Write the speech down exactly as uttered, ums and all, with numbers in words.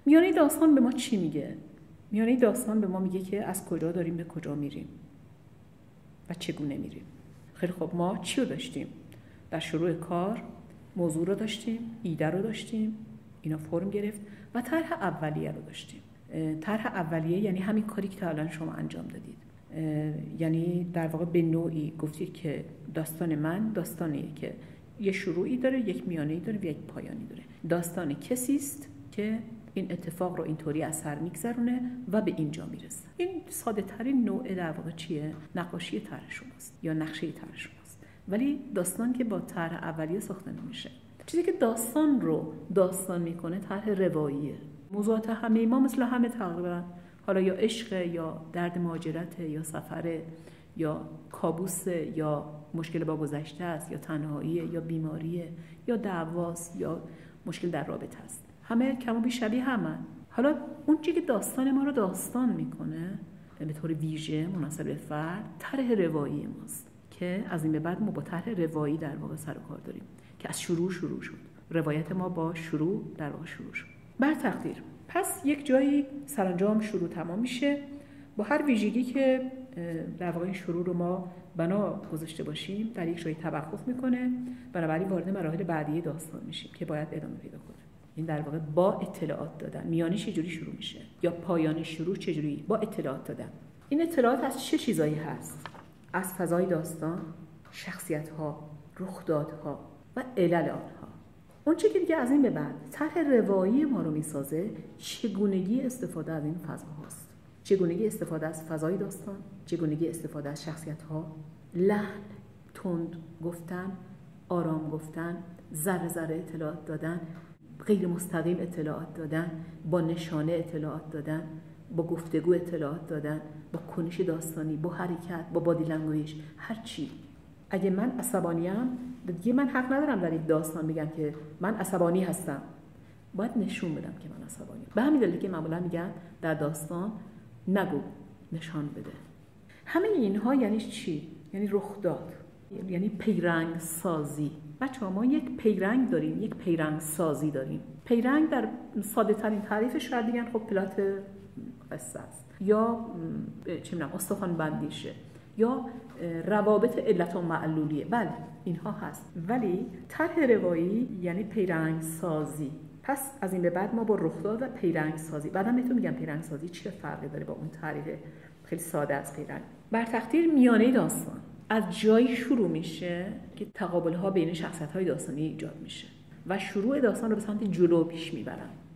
میانه داستان به ما چی میگه؟ میانه داستان به ما میگه که از کجا داریم به کجا میریم و چگونه میریم. خیلی خب، ما چی رو داشتیم؟ در شروع کار موضوع رو داشتیم، ایده رو داشتیم، اینا فرم گرفت و طرح اولیه رو داشتیم. طرح اولیه یعنی همین کاری که تا الان شما انجام دادید. یعنی در واقع به نوعی گفتید که داستان من داستانیه که یه شروعی داره، یک میانه‌ای داره و یک پایانی داره. داستان کسی است که این اتفاق رو اینطوری از سر میگذرونه و به اینجا میرسه. این ساده ترین نوع در واقع چیه؟ نقاشی طرح شماست یا نقشه طرح شماست. ولی داستان که با طرح اولیه ساخته نمیشه. چیزی که داستان رو داستان میکنه طرح رواییه. موضوعات همه ما مثل همه تقریبا، حالا یا عشق یا درد مهاجرت یا سفر یا کابوس یا مشکل با گذشته است یا تنهایی یا بیماریه یا دعواست یا مشکل در رابطه است. همه کم و بیش شبیه همن. حالا اون چیزی که داستان ما رو داستان میکنه به طور ویژه مناسب به فرد طرح روایی ماست که از این به بعد ما با طرح روایی در واقع سر و کار داریم که از شروع شروع شد. روایت ما با شروع در واقع شروع شد. بر تقدیر پس یک جایی سرانجام شروع تمام میشه با هر ویژگی که در واقع این شروع رو ما بنا گذاشته باشیم در یک جایی توقف میکنه، بنابراین وارد مراحل بعدی داستان میشیم که باید ادامه پیدا کنه. این در واقع با اطلاعات دادن. میانه چجوری شروع میشه یا پایان شروع چجوری؟ با اطلاعات دادن. این اطلاعات از چه چیزایی هست؟ از فضای داستان، شخصیت‌ها، رخدادها و علل آنها. اون چیزی که دیگه از این به بعد طرح روایی ما رو میسازه چگونگی استفاده از این فضاهاست. چگونگی استفاده از فضای داستان، چگونگی استفاده از شخصیت‌ها، لحن، تند گفتن، آرام گفتن، ذره ذره اطلاعات دادن، غیر مستقیم اطلاعات دادن، با نشانه اطلاعات دادن، با گفتگو اطلاعات دادن، با کنش داستانی، با حرکت، با بادی لنگویج، هر چی. اگه من عصبانیم، دیگه من حق ندارم در این داستان بگم که من عصبانی هستم. باید نشون بدم که من عصبانیم. به همین دلیل که معمولا میگن در داستان نگو، نشان بده. همه اینها یعنی چی؟ یعنی رخداد، یعنی پیرنگ سازی. بچه‌ها ما یک پیرنگ داریم، یک پیرنگ سازی داریم. پیرنگ در ساده ترین تعریفش شاید بگن خب پلات قصه است یا چه می‌دونم استخوان بندیشه یا روابط علت و معلولیه. بله اینها هست، ولی طرح روایی یعنی پیرنگ سازی. پس از این به بعد ما با رخداد و پیرنگ سازی، بعدم بهتون میگم پیرنگ سازی چه فرقی داره با اون تعریف خیلی ساده از پیرنگ. بر تقدیر میانه داستان از جایی شروع میشه که تقابل‌ها بین شخصیت‌های داستانی ایجاد میشه و شروع داستان رو به سمت جلو پیش میبرن.